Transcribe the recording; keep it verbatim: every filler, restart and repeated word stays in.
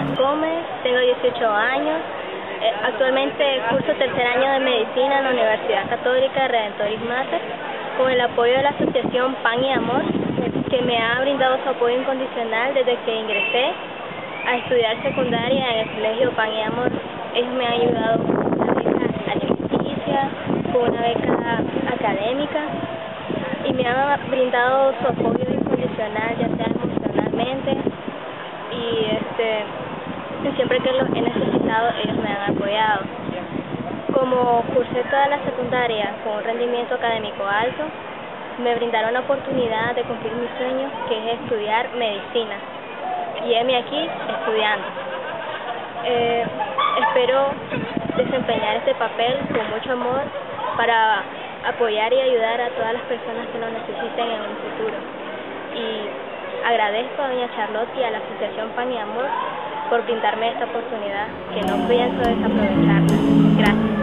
Gómez, tengo dieciocho años, eh, actualmente curso tercer año de medicina en la Universidad Católica Redentoris Mater, con el apoyo de la asociación Pan y Amor, que me ha brindado su apoyo incondicional desde que ingresé a estudiar secundaria en el colegio Pan y Amor. Ellos me han ayudado con una beca alimenticia, con una beca académica, y me han brindado su apoyo incondicional, ya sea emocionalmente, y este siempre que los he necesitado ellos me han apoyado. Como cursé toda la secundaria con un rendimiento académico alto, me brindaron la oportunidad de cumplir mi sueño, que es estudiar medicina, y heme aquí estudiando. Eh, espero desempeñar este papel con mucho amor para apoyar y ayudar a todas las personas que lo necesiten en un futuro. Y agradezco a doña Charlotte y a la asociación Pan y Amor por brindarme esta oportunidad, que no pienso desaprovecharla. Gracias.